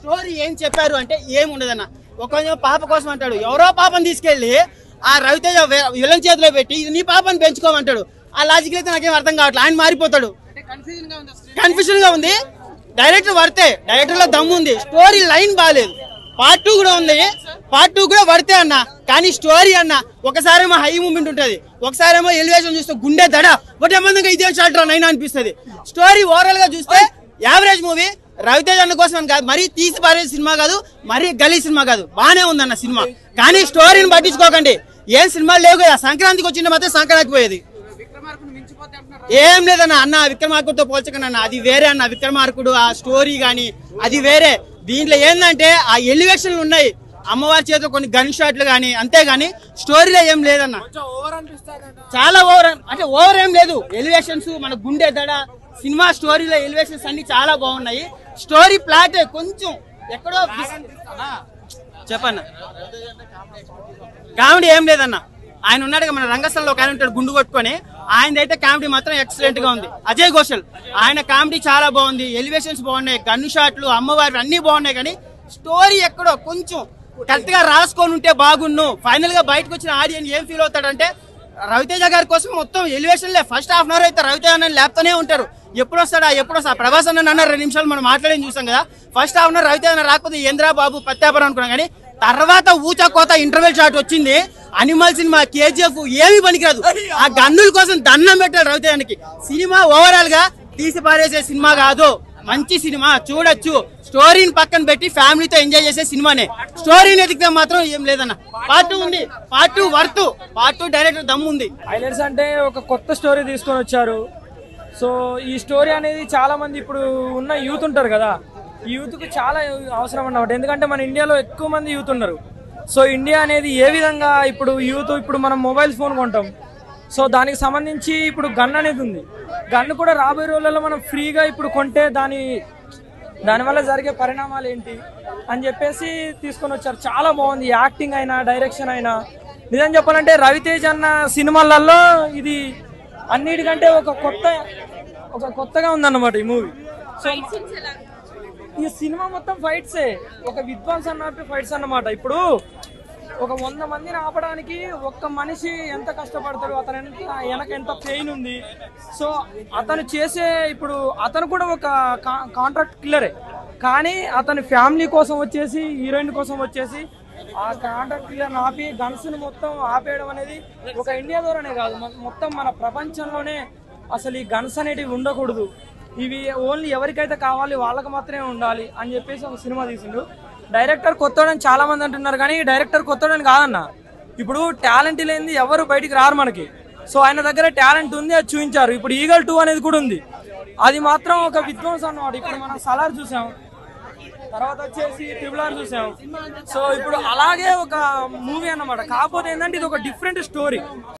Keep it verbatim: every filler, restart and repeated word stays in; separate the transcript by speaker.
Speaker 1: Story ఏం చెప్పారు అంటే ఏం ఉండదన్న. ఒక పాప కోసం అంటాడు, ఎవరో పాపని తీసుకెళ్లి ఆ రవితేజ విలన్ చేతిలో పెట్టి ఇది నీ పాపని పెంచుకోమంటాడు. ఆ లాజిక్ అయితే నాకేం అర్థం కావట్లేదు. ఆయన మారిపోతాడు, కన్ఫ్యూజన్ గా ఉంది. డైరెక్టర్ వర్తే, డైరెక్టర్ లో దమ్ము ఉంది, స్టోరీ లైన్ బాగాలేదు. పార్ట్ టూ కూడా ఉంది, పార్ట్ టూ కూడా వర్తే అన్న. కానీ స్టోరీ అన్న ఒకసారేమో హై మూమెంట్ ఉంటుంది, ఒకసారేమో ఎలివేషన్ చూస్తే గుండె దడ ఒకటే మందిగా ఇదే షార్ట్ రా నైనా అనిపిస్తుంది. స్టోరీ ఓవరాల్ గా చూస్తే యావరేజ్ మూవీ. రవితేజ అన్న కోసం కాదు, మరీ తీసి పారే సినిమా కాదు, మరీ గలీ సినిమా కాదు, బానే ఉందన్న సినిమా. కానీ స్టోరీని పట్టించుకోకండి. ఏం సినిమాలు లేవు కదా, సంక్రాంతికి వచ్చింది మాత్రం సంక్రాంతికి పోయేది ఏం లేదన్న. అన్న విక్రమార్కుడితో పోల్చకండి అన్న, అది వేరే అన్న. విక్రమార్కుడు ఆ స్టోరీ గానీ అది వేరే. దీంట్లో ఏంటంటే ఆ ఎలివేషన్లు ఉన్నాయి, అమ్మవారి చేతిలో కొన్ని గన్ షాట్లు కానీ, అంతేగాని స్టోరీలో ఏం లేదన్న. చాలా ఓవర్ అంటే ఓవర్ ఏం లేదు. ఎలివేషన్స్ మన గుండె దడ సినిమా స్టోరీలో ఎలివేషన్స్ అన్ని చాలా బాగున్నాయి. స్టోరీ ప్లాట్ కొంచెం ఎక్కడో చెప్పన్న. కామెడీ ఏం లేదన్న. ఆయన ఉన్నాడు మన రంగస్థలంలో ఒక ఆయన ఉంటాడు గుండు కొట్టుకొని, ఆయనదైతే కామెడీ మాత్రం ఎక్సలెంట్ గా ఉంది. అజయ్ ఘోషల్ ఆయన కామెడీ చాలా బాగుంది, ఎలివేషన్స్ బాగున్నాయి, గన్ షాట్లు అమ్మవారి అన్ని బాగున్నాయి. కానీ స్టోరీ ఎక్కడో కొంచెం కరెక్ట్ గా రాసుకొని ఉంటే బాగున్ను. ఫైనల్ గా బయటకు వచ్చిన ఆడియన్స్ ఏం ఫీల్ అవుతాడంటే రవితేజ గారి కోసం మొత్తం ఎలివేషన్ లే. ఫస్ట్ హాఫ్ అన్ అవర్ అయితే రవితేజ అన్న లేపుతూనే ఉంటారు, ఎప్పుడు వస్తాడా ఎప్పుడు వస్తా. ప్రభాస్ అన్న అన్న రెండు నిమిషాలు మనం మాట్లాడేది చూసాం కదా. First half an hour Ravi Teja రాకపోతే ఏంద్రా బాబు పత్యాపరం అనుకున్నాం. కానీ తర్వాత ఊచా కోత ఇంటర్వెల్ షాట్ వచ్చింది. అనిమల్ సినిమా కేజీఎఫ్ ఏమి పనికిరాదు. ఆ గన్నుల కోసం దండం పెట్టాడు రవితేజకి. సినిమా ఓవరాల్ గా తీసి పారేసే సినిమా కాదు, మంచి సినిమా చూడొచ్చు. స్టోరీని పక్కన పెట్టి ఫ్యామిలీతో ఎంజాయ్ చేసే సినిమానే. స్టోరీని ఎదిగితే మాత్రం ఏం లేదన్న. పార్ట్ టూ ఉంది, part two worth, part two director దమ్ము ఉంది.
Speaker 2: హైలైట్స్ అంటే ఒక కొత్త స్టోరీ తీసుకొని వచ్చారు. సో ఈ స్టోరీ అనేది చాలా మంది ఇప్పుడు ఉన్న యూత్ ఉంటారు కదా, ఈ యూత్ కు చాలా అవసరం అన్నమాట. ఎందుకంటే మన ఇండియాలో ఎక్కువ మంది యూత్ ఉన్నారు. సో ఇండియా అనేది ఏ విధంగా ఇప్పుడు యూత్ ఇప్పుడు మనం మొబైల్ ఫోన్ కొంటాం, సో దానికి సంబంధించి ఇప్పుడు గన్ అనేది ఉంది. గన్ కూడా రాబోయే రోజులలో మనం ఫ్రీగా ఇప్పుడు కొంటే దాని దానివల్ల జరిగే పరిణామాలు ఏంటి అని చెప్పేసి తీసుకొని వచ్చారు. చాలా బాగుంది, యాక్టింగ్ అయినా డైరెక్షన్ అయినా. నిజం చెప్పాలంటే రవితేజ్ అన్న సినిమాలలో ఇది అన్నిటికంటే ఒక కొత్త ఒక కొత్తగా ఉందన్నమాట ఈ మూవీ. సో ఈ సినిమా మొత్తం ఫైట్సే, ఒక విధ్వంస్ అన్నట్టు ఫైట్స్ అన్నమాట. ఇప్పుడు ఒక వంద మందిని ఆపడానికి ఒక్క మనిషి ఎంత కష్టపడతాడు, అతను ఎంత వెనక ఎంత పెయిన్ ఉంది. సో అతను చేసే ఇప్పుడు అతను కూడా ఒక కాంట్రాక్ట్ కిల్లరే, కానీ అతని ఫ్యామిలీ కోసం వచ్చేసి హీరోయిన్ కోసం వచ్చేసి ఆ కాంట్రాక్ట్ కిల్లర్ని ఆపి గన్స్ని మొత్తం ఆపేయడం అనేది ఒక ఇండియా ద్వారానే కాదు, మొత్తం మన ప్రపంచంలోనే అసలు ఈ గన్స్ అనేటివి ఉండకూడదు. ఇవి ఓన్లీ ఎవరికైతే కావాలి వాళ్ళకి మాత్రమే ఉండాలి అని చెప్పేసి ఒక సినిమా తీసిండు. డైరెక్టర్ కొత్తోడని చాలా మంది అంటున్నారు, కానీ డైరెక్టర్ కొత్తోడని కాదన్న. ఇప్పుడు టాలెంట్ లేనిది ఎవరు బయటికి రారు మనకి. సో ఆయన దగ్గర టాలెంట్ ఉంది, అది చూపించారు. ఇప్పుడు ఈగల్ టూ అనేది కూడా ఉంది, అది మాత్రం ఒక విధ్వంసం అన్నమాట. ఇప్పుడు మనం సలార్ చూసాం, తర్వాత వచ్చేసి ట్రిపుల్ ఆర్ చూసాం. సో ఇప్పుడు అలాగే ఒక మూవీ అన్నమాట. కాకపోతే ఏంటంటే ఇది ఒక డిఫరెంట్ స్టోరీ.